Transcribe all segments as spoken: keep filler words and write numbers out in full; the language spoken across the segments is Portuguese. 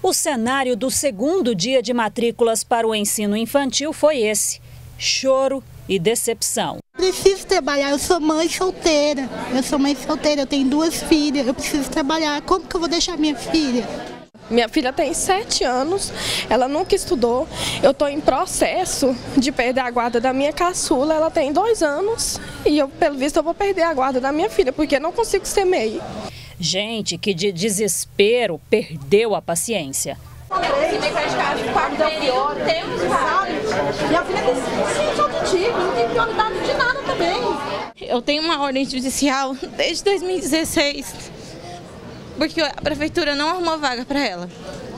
O cenário do segundo dia de matrículas para o ensino infantil foi esse: choro e decepção. Preciso trabalhar, eu sou mãe solteira, eu sou mãe solteira, eu tenho duas filhas, eu preciso trabalhar, como que eu vou deixar minha filha? Minha filha tem sete anos, ela nunca estudou, eu estou em processo de perder a guarda da minha caçula, ela tem dois anos e eu, pelo visto, eu vou perder a guarda da minha filha, porque não consigo ser MEI. Gente que de desespero perdeu a paciência. Esse mês vai ficar de quarto período, temos vários. Minha filha tem ciência auditiva, não tem prioridade de nada também. Eu tenho uma ordem judicial desde dois mil e dezesseis, porque a prefeitura não arrumou vaga para ela.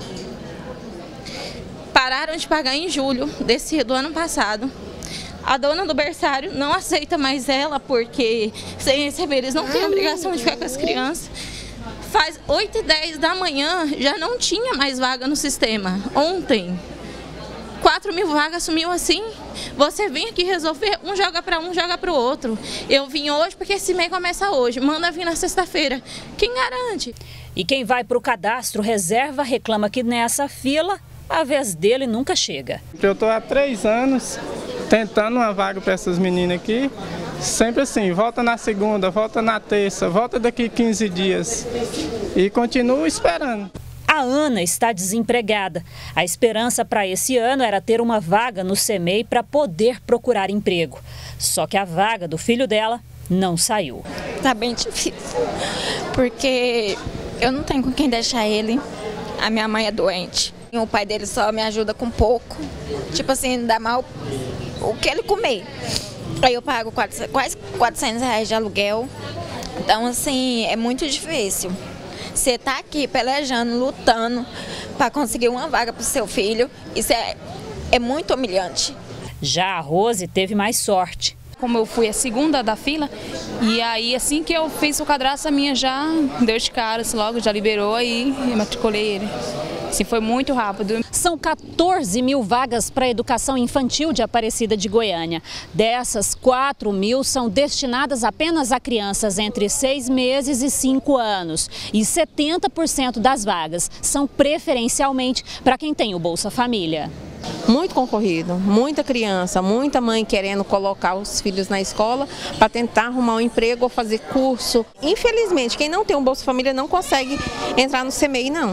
Pararam de pagar em julho desse, do ano passado. A dona do berçário não aceita mais ela, porque sem receber eles não têm obrigação de ficar com as crianças. Faz oito e dez da manhã, já não tinha mais vaga no sistema. Ontem, quatro mil vagas sumiu assim. Você vem aqui resolver, um joga para um, joga para o outro. Eu vim hoje porque esse mês começa hoje, manda vir na sexta-feira. Quem garante? E quem vai para o cadastro reserva reclama que nessa fila a vez dele nunca chega. Eu estou há três anos tentando uma vaga para essas meninas aqui. Sempre assim, volta na segunda, volta na terça, volta daqui quinze dias e continuo esperando. A Ana está desempregada. A esperança para esse ano era ter uma vaga no SEMEI para poder procurar emprego. Só que a vaga do filho dela não saiu. Tá bem difícil, porque eu não tenho com quem deixar ele. A minha mãe é doente. O pai dele só me ajuda com pouco, tipo assim, dá mal o que ele comer. Aí eu pago quase quatrocentos reais de aluguel, então assim, é muito difícil. Você tá aqui pelejando, lutando para conseguir uma vaga para o seu filho, isso é, é muito humilhante. Já a Rose teve mais sorte. Como eu fui a segunda da fila, e aí assim que eu fiz o cadastro, a minha já deu de cara, assim, logo já liberou e matriculei ele. Assim, foi muito rápido. São quatorze mil vagas para a educação infantil de Aparecida de Goiânia. Dessas, quatro mil são destinadas apenas a crianças entre seis meses e cinco anos. E setenta por cento das vagas são preferencialmente para quem tem o Bolsa Família. Muito concorrido, muita criança, muita mãe querendo colocar os filhos na escola para tentar arrumar um emprego ou fazer curso. Infelizmente, quem não tem um Bolsa Família não consegue entrar no SEMEI, não.